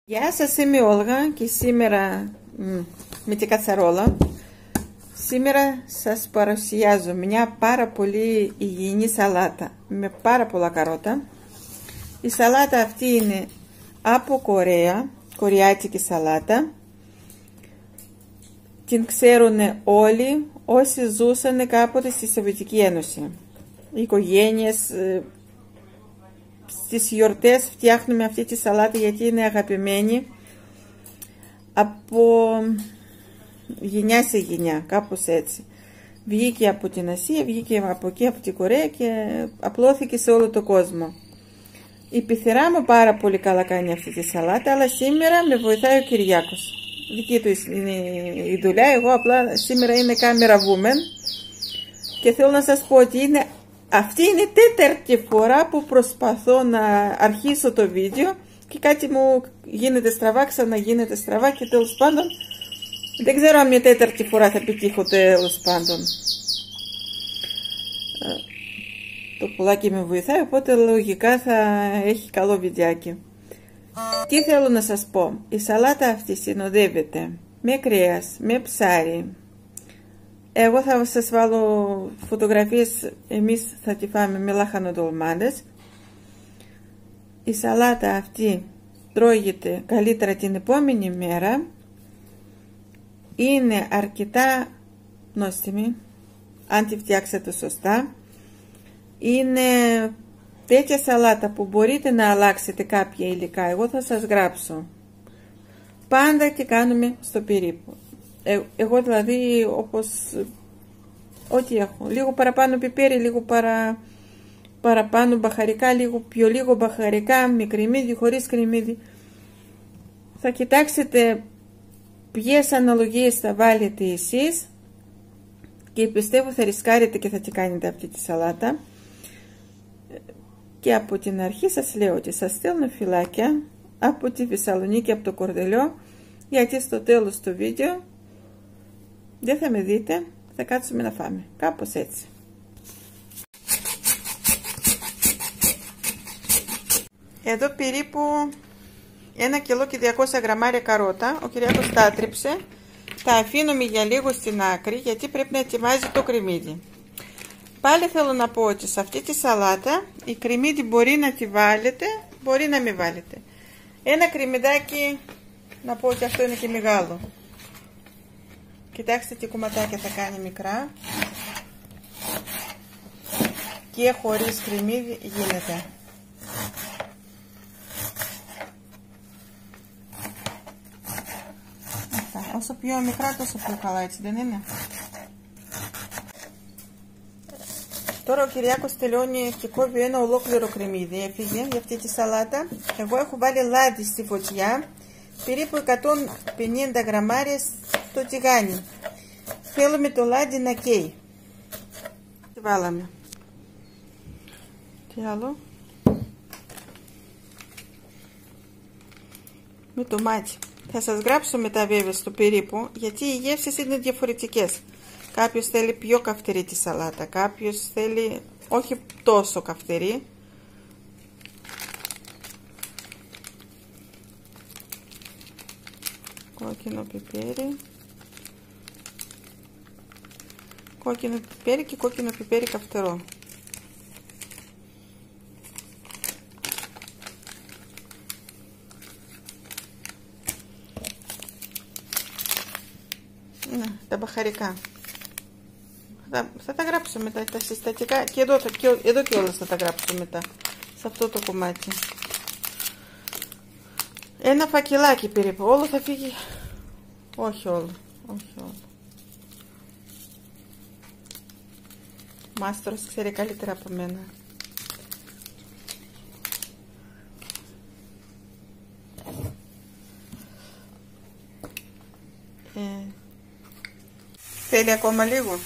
Γεια σας, είμαι η Όλγα και σήμερα με την κατσαρόλα. Σήμερα σας παρουσιάζω μια πάρα πολύ υγιεινή σαλάτα με πάρα πολλά καρότα. Η σαλάτα αυτή είναι από Κορέα, κορεάτικη σαλάτα. Την ξέρουν όλοι όσοι ζούσαν κάποτε στη Σοβιετική Ένωση. Οι οικογένειες, στις γιορτές φτιάχνουμε αυτή τη σαλάτα γιατί είναι αγαπημένη από γενιά σε γενιά, κάπως έτσι. Βγήκε από την Ασία, βγήκε από εκεί, από την Κορέα και απλώθηκε σε όλο τον κόσμο. Η πεθερά μου πάρα πολύ καλά κάνει αυτή τη σαλάτα, αλλά σήμερα με βοηθάει ο Κυριάκος. Δική του είναι η δουλειά, εγώ απλά σήμερα είναι camera woman και θέλω να σας πω ότι αυτή είναι η τέταρτη φορά που προσπαθώ να αρχίσω το βίντεο και κάτι μου γίνεται στραβά, ξαναγίνεται στραβά και τέλος πάντων δεν ξέρω αν μια τέταρτη φορά θα πετύχω τέλος πάντων. Το πουλάκι με βοηθάει, οπότε λογικά θα έχει καλό βιντεάκι. Τι θέλω να σας πω, η σαλάτα αυτή συνοδεύεται με κρέας, με ψάρι. Εγώ θα σας βάλω φωτογραφίες, εμείς θα τη φάμε με λαχανοδολμάδες. Η σαλάτα αυτή τρώγεται καλύτερα την επόμενη μέρα. Είναι αρκετά νόστιμη, αν τη φτιάξετε σωστά. Είναι τέτοια σαλάτα που μπορείτε να αλλάξετε κάποια υλικά. Εγώ θα σας γράψω. Πάντα τι κάνουμε στο περίπου. Εγώ δηλαδή όπως ό,τι έχω, λίγο παραπάνω πιπέρι, λίγο παραπάνω μπαχαρικά, λίγο πιο λίγο μπαχαρικά, με κρεμμύδι, χωρίς κρεμμύδι. Θα κοιτάξετε ποιες αναλογίες θα βάλετε εσείς και πιστεύω θα ρισκάρετε και θα τη κάνετε αυτή τη σαλάτα. Και από την αρχή σας λέω ότι σας στέλνω φυλάκια από τη Θεσσαλονίκη, από το Κορδελιό, γιατί στο τέλος του βίντεο δεν θα με δείτε, θα κάτσουμε να φάμε. Κάπως έτσι. Εδώ περίπου 1 κιλό και 200 γραμμάρια καρότα. Ο Κυριάκος τα άτριψε. Τα αφήνουμε για λίγο στην άκρη γιατί πρέπει να ετοιμάζει το κρεμμύδι. Πάλι θέλω να πω ότι σε αυτή τη σαλάτα η κρεμμύδι μπορεί να τη βάλετε, μπορεί να μην βάλετε. Ένα κρεμμυδάκι, να πω ότι αυτό είναι και μεγάλο. Κοιτάξτε τι κομματάκια θα κάνει μικρά. Και χωρίς κρεμμύδι γίνεται. Αυτά. Όσο πιο μικρά τόσο πιο καλά, έτσι δεν είναι? Τώρα ο Κυριάκος τελειώνει και κόβει ένα ολόκληρο κρεμμύδι. Έφυγε για αυτή τη σαλάτα. Εγώ έχω βάλει λάδι στη φωτιά. Περίπου 150 γραμμάρια στο τηγάνι. Θέλουμε το λάδι να καίει. Τι βάλαμε? Τι άλλο? Με τομάτι. Θα σας γράψω μετά βέβαια στο περίπου, γιατί οι γεύσεις είναι διαφορετικές. Κάποιος θέλει πιο καυτερή τη σαλάτα, κάποιος θέλει όχι τόσο καυτερή. Κόκκινο πιπέρι. Κόκκινο πιπέρι και κόκκινο πιπέρι καυτερό. Τα μπαχαρικά. Θα τα γράψω μετά τα συστατικά και εδώ και όλα θα τα γράψω μετά σε αυτό το κομμάτι. Ένα φακελάκι περίπου, όλο θα φύγει, όχι όλο, όχι όλο. Μάστορος ξέρει καλύτερα από μένα. Θέλει ακόμα λίγο.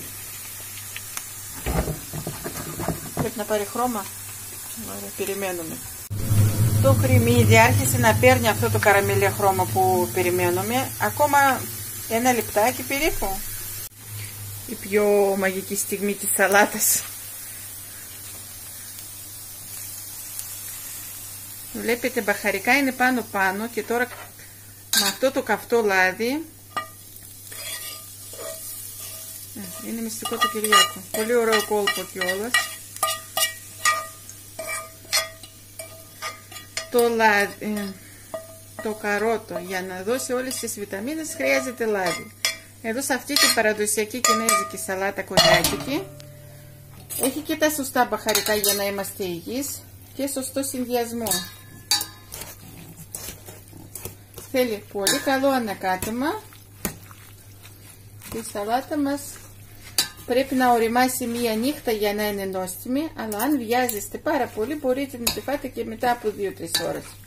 Πρέπει να πάρει χρώμα. Ωραία, περιμένουμε. Το κρεμμύδι άρχισε να παίρνει αυτό το καραμελέ χρώμα που περιμένουμε. Ακόμα ένα λεπτάκι περίπου. Η πιο μαγική στιγμή της σαλάτας. Βλέπετε μπαχαρικά είναι πάνω και τώρα με αυτό το καυτό λάδι. Είναι μυστικό το Κυριάκο. Πολύ ωραίο κόλπο κιόλας. Το λάδι, το καρότο, για να δώσει όλες τις βιταμίνες χρειάζεται λάδι. Εδώ σε αυτή την παραδοσιακή κινέζικη σαλάτα κονιάκικη έχει και τα σωστά μπαχαρικά για να είμαστε υγιείς και σωστό συνδυασμό. Θέλει πολύ καλό ανακάτεμα. Η σαλάτα μας πρέπει να οριμάσει μία νύχτα για να είναι νόστιμη, αλλά αν βιάζεστε πάρα πολύ μπορείτε να τη φάτε και μετά από 2-3 ώρες.